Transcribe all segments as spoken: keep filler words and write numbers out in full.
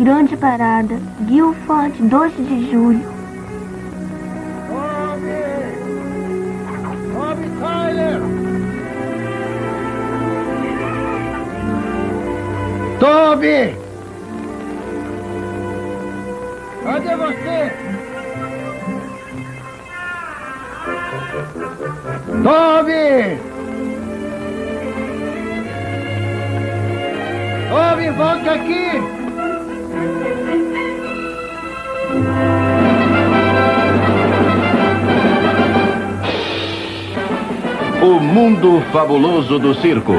Grande Parada, Guilford, doze de julho. Bob Tyler! Toby! Cadê você? Toby! Toby, volte aqui! O mundo fabuloso do circo.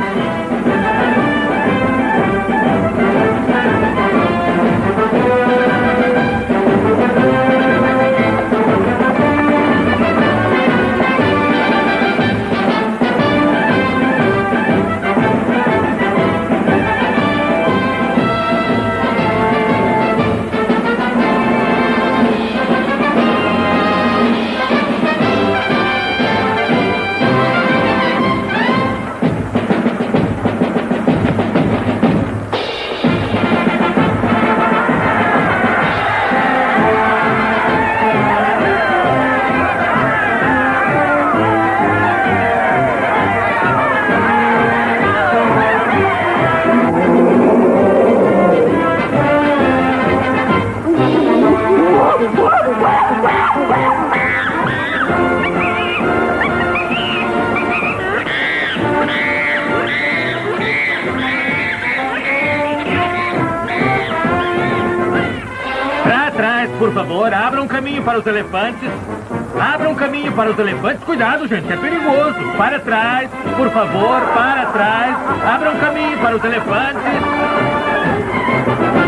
Por favor, abra um caminho para os elefantes. Abra um caminho para os elefantes. Cuidado, gente, é perigoso. Para trás, por favor, para trás. Abra um caminho para os elefantes.